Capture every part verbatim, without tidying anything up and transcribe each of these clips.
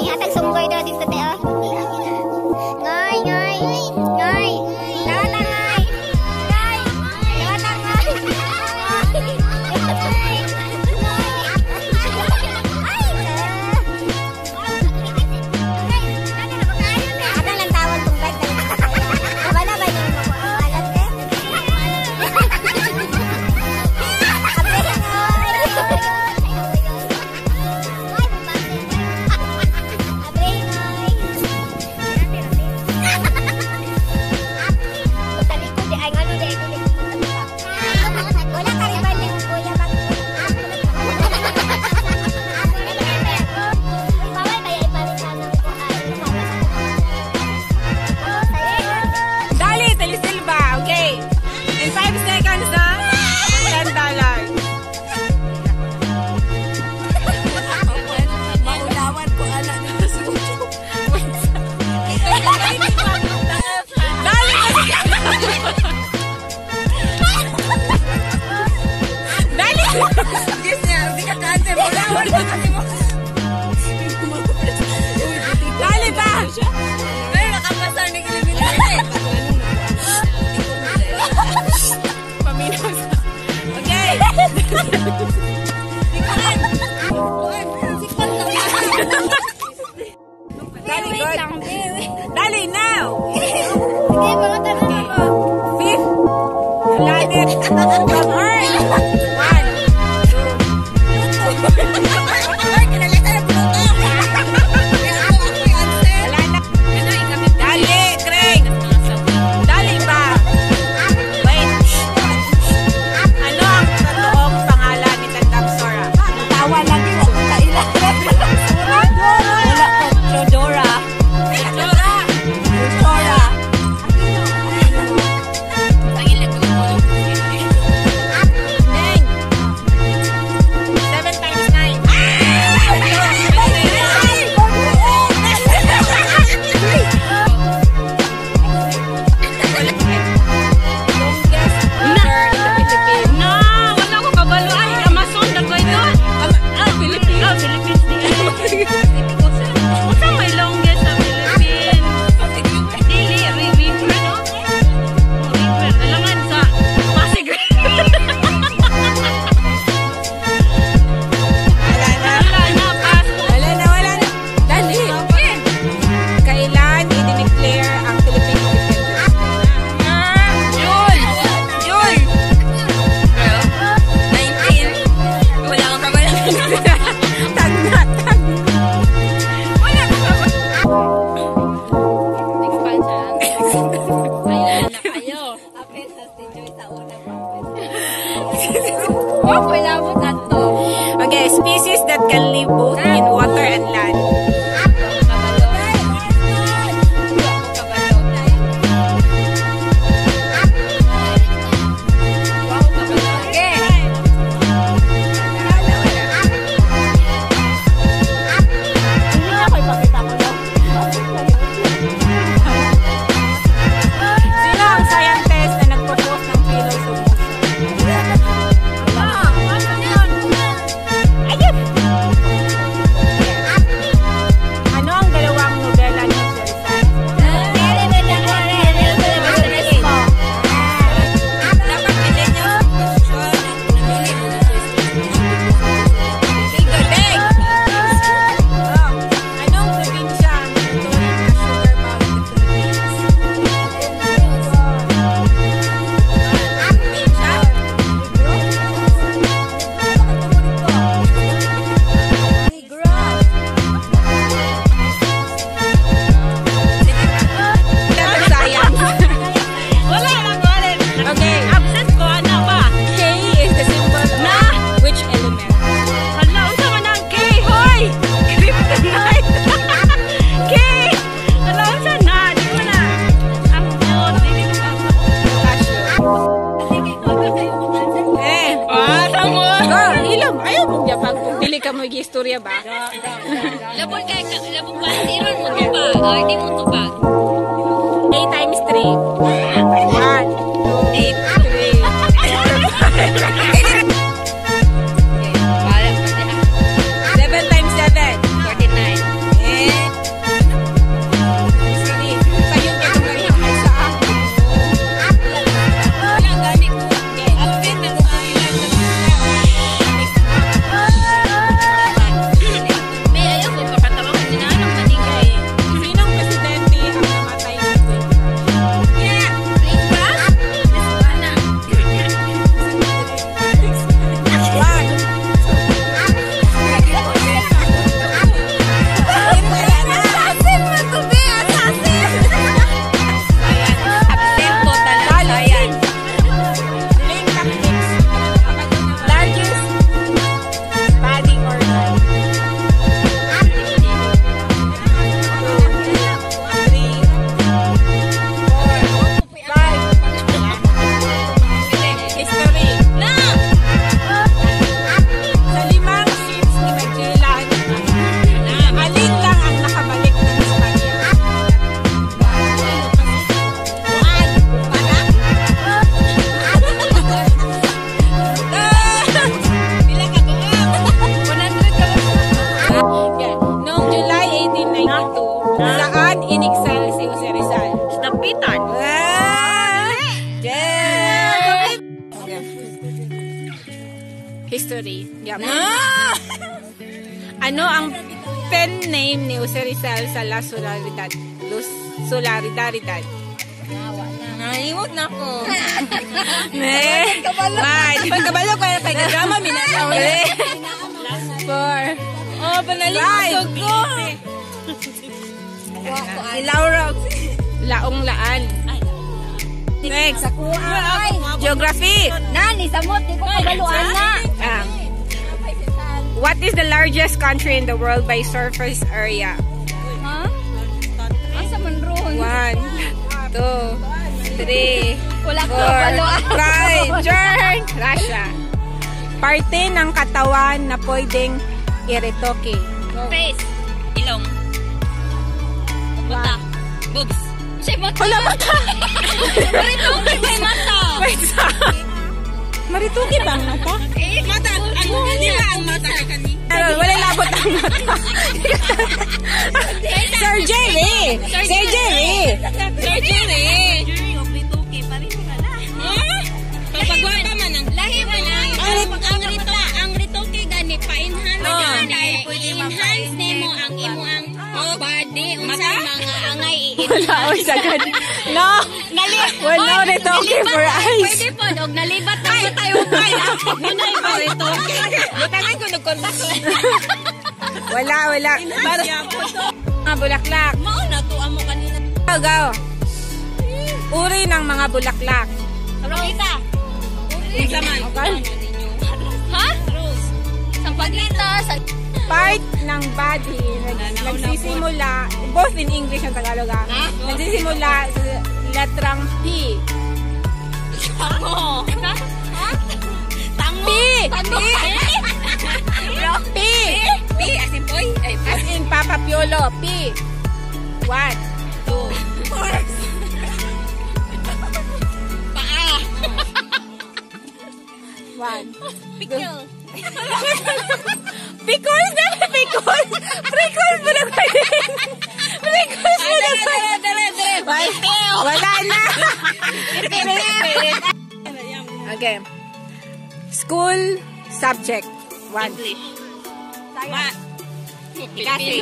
Atag sunggoy daw dito te oh. Ngoy, ngoy, ngoy. Lawat ang ngoy. Ngoy. Lawat ang ngoy. Atang lang tawag tong bed. Aba na ba niyo mo alas te? Dali ba? Pero nakapasar na kilibin natin. Paminaw sa... Okay. Dali, good. Dali, now. Okay, mga tanong ako. Fifth. Landed. From Earth. One. Okay, species that can live both in water and land. Ka mo istorya ba? Labon kay labon pa iron mo pa. Ay di mo to pa. eight times three. one, eight, three. seven times seven. forty-nine. Eh. Saan in-excel si Jose Rizal? Sa Dapitan. Ah! Yeah! History. Yeah. Ah! Ano ang pen name ni Jose Rizal sa La Solidaridad? Luz Solidaridad. Naiwag na ko. Ne. Right. Pagkabalo ko na pagkadrama, minalaw eh. Four. Oh, panalimos ko. Si Laura. Laong laan. Next. Geography. Nani, samot, di ko kabaluan na. Ah. What is the largest country in the world by surface area? Ha? Asa man ron? One, two, three, Wala ko four, kabaluan. five. Turn. Russia. Parte ng katawan na pwedeng iretoke. Face. Ilong. Mata. Boobs. Siya mata. Wala mata. Maritoke may mata. Wait, sa... Marituki ba ang mata? Eh, mata. Ang di ba ang mata kay kani? Wala labot ang mata. Sir Jerry! Sir Jerry! Sir Jerry. Jerry, o Maritoke. Pareho na na. Kapagwapa man ang lahi mo na. Ang rito, ang ritoke gani pa-enhance gani. I-enhance nimo ang imo ang body unsa mga angay Wala o sagad. No! Wala retoke for eyes. Pwede po, og nalibat na sa tayo kay. Nanay ba ritoke? Butangan ko nagkontak. Wala, wala. Mga bulaklak. Mao na to amo kanina. Go, go. Uri ng mga bulaklak. Rosita. Unsa man? Okay. Ha? Rose. Sampagita sa Part ng body nag- nagsisimula, both in English and Tagalog, ah. Nagsisimula sa letrang P. Tango. Ha? Tango. P. Tango. P. P as in boy. Ay, As in Papa Piolo. P. One. Two. paa. One. Pickle. Pickles na! Pickles! Pickles mo na pwede! Pickles mo na pwede! Dere, dere. Wala, wala na! Okay. School subject. One. English. Ma. Pilipino.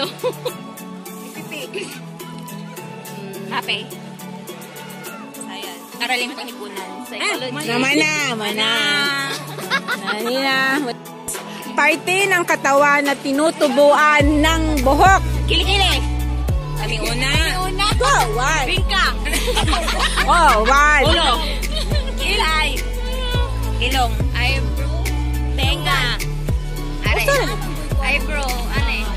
Happy. Science. Araling panlipunan. Psychology. Naman na, mana. Nani na. Parte ng katawan na tinutubuan ng buhok. Kilikili. Kami una. Una. Go, one. Bingka. Oh, one. Ulo. Kilay. Ilong. Eyebrow. Tenga. Are. Eyebrow. Ano eh?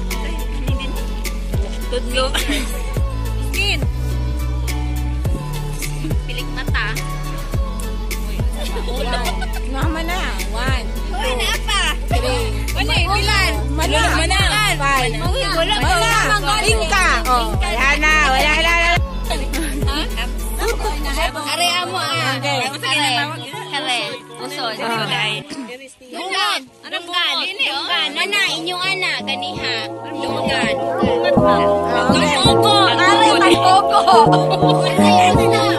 Tudlo. Skin. Pilik mata. Ulo. Naman na. One. Ano pa? Three. Ano eh? Bilan. Mana. Mana. Five. Wala. Wala. Tingka. Oh, wala na. Wala na. Are amo ah. Okay. Hele. Usod. Lunggan. Lunggan. Lunggan. Mana inyong ana ganiha. Lunggan. Okay. Koko. Are koko.